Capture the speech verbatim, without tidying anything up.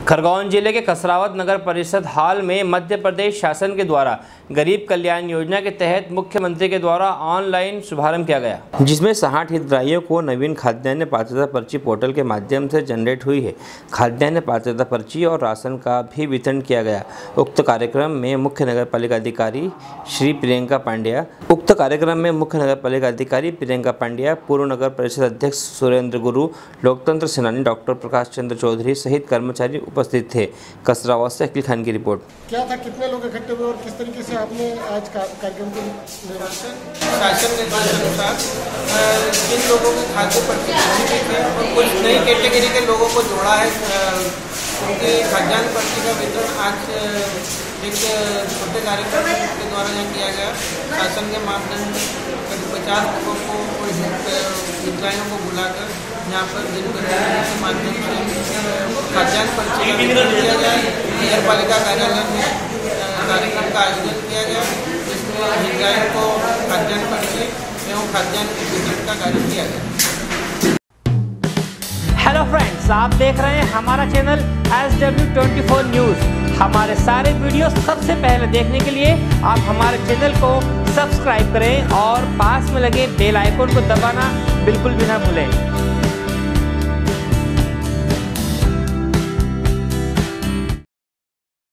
खरगोन जिले के कसरावत नगर परिषद हाल में मध्य प्रदेश शासन के द्वारा गरीब कल्याण योजना के तहत मुख्यमंत्री के द्वारा ऑनलाइन शुभारंभ किया गया, जिसमें साठ हितग्राहियों को नवीन खाद्यान्न पात्रता पर्ची पोर्टल के माध्यम से जनरेट हुई है। खाद्यान्न पात्रता पर्ची और राशन का भी वितरण किया गया। उक्त कार्यक्रम में मुख्य नगर पालिका अधिकारी श्री प्रियंका पांड्या उक्त कार्यक्रम में मुख्य नगर पालिका अधिकारी प्रियंका पांड्या, पूर्व नगर परिषद अध्यक्ष सुरेंद्र गुरु, लोकतंत्र सेनानी डॉक्टर प्रकाश चंद्र चौधरी सहित कर्मचारी उपस्थित थे। कसरावत से अकील खान की रिपोर्ट। क्या था, कितने लोग इकट्ठे हुए और किस तरीके से आपने आज कार्यक्रम को शासन निर्देश अनुसार जिन लोगों के खाद्य पर्ची थे और कुछ नई कैटेगरी के लोगों को जोड़ा है, उनकी खाद्यान्न पर्ची का वितरण आज एक छोटे कार्यक्रम के द्वारा यहाँ किया गया। शासन के माध्यम से करीब पचास लोगों को हितग्राहियों को बुलाकर यहाँ पर जिनके माध्यम से खाद्यान्न पर्ची का वितरण किया गया। नगर पालिका कार्यालय में कार्यक्रम का आयोजन किया गया, जिसमें हितग्राहियों को खाद्यान्न पर्ची एवं खाद्यान्न के वितरण का कार्य किया गया। हेलो फ्रेंड्स, आप देख रहे हैं हमारा channel S W twenty four news. हमारे सारे वीडियो सबसे पहले देखने के लिए आप हमारे चैनल को सब्सक्राइब करें और पास में लगे बेल आइकन को दबाना बिल्कुल भी ना भूलें।